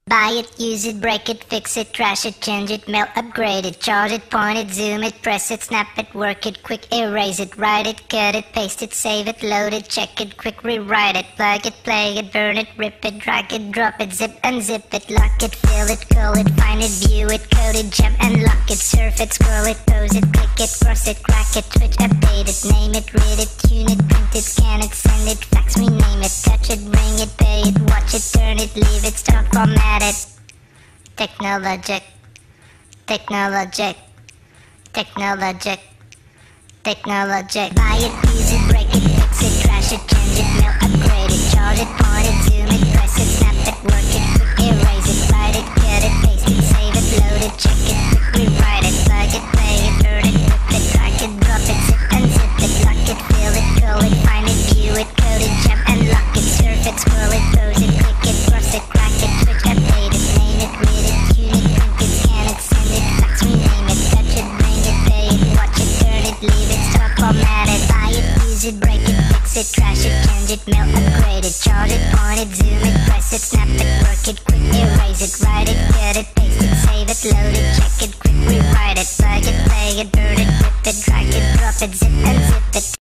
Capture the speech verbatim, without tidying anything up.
Buy it, use it, break it, fix it, trash it, change it, mail, upgrade it, charge it, point it, zoom it, press it, snap it, work it, quick erase it, write it, cut it, paste it, save it, load it, check it, quick rewrite it, plug it, play it, burn it, rip it, drag it, drop it, zip, unzip it, lock it, fill it, call it, find it, view it, code it, jump and lock it, surf it, scroll it, pose it, click it, cross it, crack it, switch, update it, name it, read it, tune it, print it, scan it, send it, fax, rename it, touch it, bring it, pay it, watch it, turn it, leave it, stop, format it. Technologic, technologic, technologic, technologic. Buy it, use it, break it, fix it, trash it, change it, mail, upgrade it, charge it, point it, zoom it, press it, snap it, work it, quick erase it, write it, cut it, paste it, save it, load it, check it, quick rewrite it, plug it, play it, burn it, rip it, drag it, drop it, zip unzip it, lock it, fill it, call it, find it, view it, code it, jump and lock it, surf it, scroll it, pose it, click it, cross it, crack it, switch, update it, name it, read it, tune it, print it, scan it, send it, fax, rename it, touch it, bring it, pay it, watch it, turn it, leave it, stop, format it, buy it, use it, break it, fix it, trash it, change it, mail, upgrade it, charge it, point it, zoom it, press it, snap it, work it, quick erase it, write it, cut it, paste it, save it, load it, check it, quick rewrite it, plug it, play it, burn it, rip it, drag it, drop it, zip and zip it.